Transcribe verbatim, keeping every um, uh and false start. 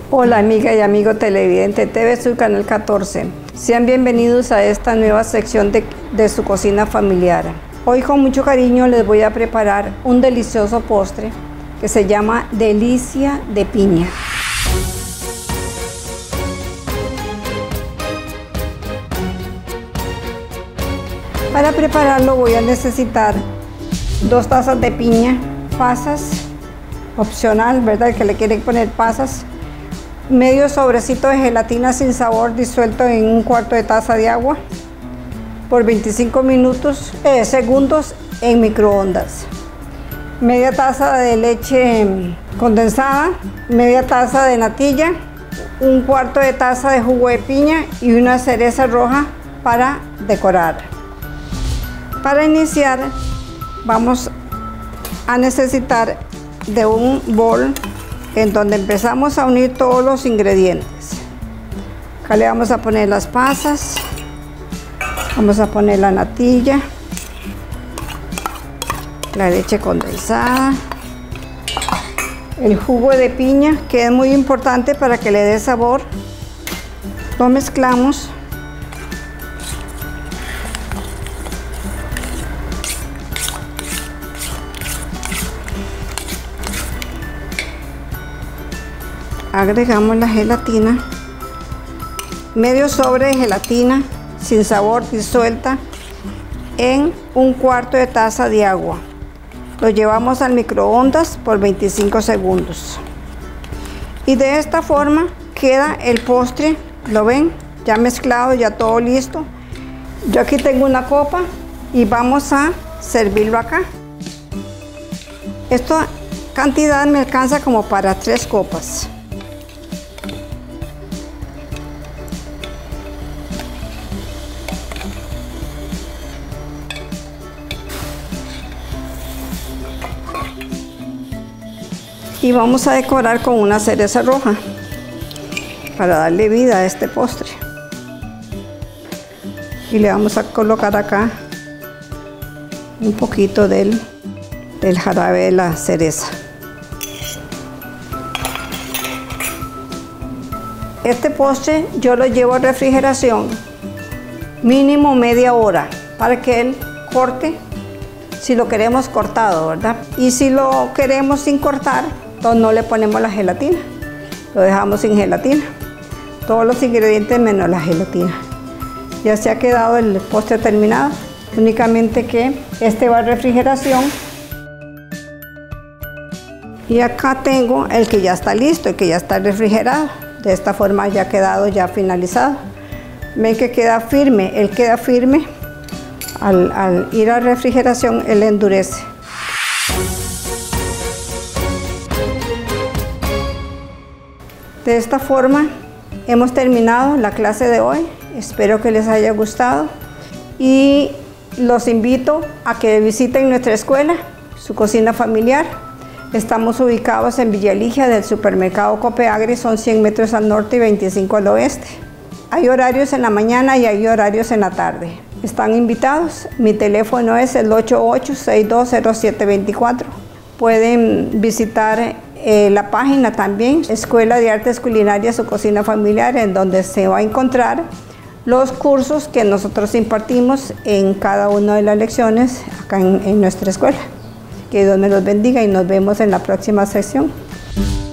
Hola amiga y amigo televidente T V Sur Canal catorce. Sean bienvenidos a esta nueva sección de, de su cocina familiar. Hoy con mucho cariño les voy a preparar un delicioso postre que se llama delicia de piña. Para prepararlo voy a necesitar dos tazas de piña, pasas, opcional, ¿verdad? Que le quieren poner pasas, medio sobrecito de gelatina sin sabor disuelto en un cuarto de taza de agua por veinticinco minutos, eh, segundos en microondas, media taza de leche condensada, media taza de natilla, un cuarto de taza de jugo de piña y una cereza roja para decorar. Para iniciar vamos a necesitar de un bol en donde empezamos a unir todos los ingredientes. Acá le vamos a poner las pasas, vamos a poner la natilla, la leche condensada, el jugo de piña, que es muy importante para que le dé sabor. Lo mezclamos. Agregamos la gelatina, medio sobre de gelatina sin sabor disuelta en un cuarto de taza de agua. Lo llevamos al microondas por veinticinco segundos. Y de esta forma queda el postre, ¿lo ven? Ya mezclado, ya todo listo. Yo aquí tengo una copa y vamos a servirlo acá. Esta cantidad me alcanza como para tres copas. Y vamos a decorar con una cereza roja para darle vida a este postre. Y le vamos a colocar acá un poquito del, del jarabe de la cereza. Este postre yo lo llevo a refrigeración mínimo media hora para que él corte, si lo queremos cortado, ¿verdad? Y si lo queremos sin cortar, entonces no le ponemos la gelatina, lo dejamos sin gelatina, todos los ingredientes menos la gelatina. Ya se ha quedado el postre terminado, únicamente que este va a refrigeración. Y acá tengo el que ya está listo, el que ya está refrigerado. De esta forma ya ha quedado ya finalizado. Ven que queda firme, él queda firme, al, al ir a refrigeración él endurece. De esta forma hemos terminado la clase de hoy. Espero que les haya gustado y los invito a que visiten nuestra escuela, su cocina familiar. Estamos ubicados en Villa Ligia del supermercado Copeagri, son cien metros al norte y veinticinco al oeste. Hay horarios en la mañana y hay horarios en la tarde. Están invitados. Mi teléfono es el ocho ocho, seis dos cero, siete dos cuatro. Pueden visitar Eh, la página también, Escuela de Artes Culinarias o Cocina Familiar, en donde se va a encontrar los cursos que nosotros impartimos en cada una de las lecciones acá en, en nuestra escuela. Que Dios me los bendiga y nos vemos en la próxima sesión.